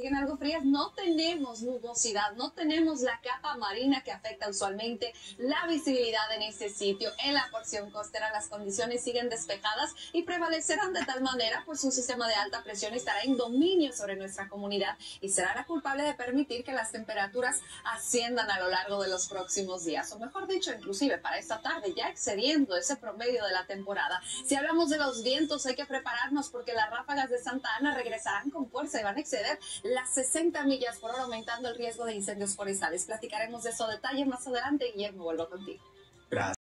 siguen algo frías, no tenemos nubosidad, no tenemos la capa marina que afecta usualmente la visibilidad en este sitio. En la porción costera las condiciones siguen despejadas y prevalecerán de tal manera pues un sistema de alta presión estará en dominio sobre nuestra comunidad y será la culpable de permitir que las temperaturas asciendan a lo largo de los próximos días, o mejor dicho, inclusive para esta tarde, ya excediendo ese promedio de la temporada. Si hablamos de los vientos, hay que prepararnos porque las ráfagas de Santa Ana regresarán con fuerza y van a exceder las 60 millas por hora, aumentando el riesgo de incendios forestales. Platicaremos de eso a detalle más adelante. Guillermo, vuelvo contigo. Gracias.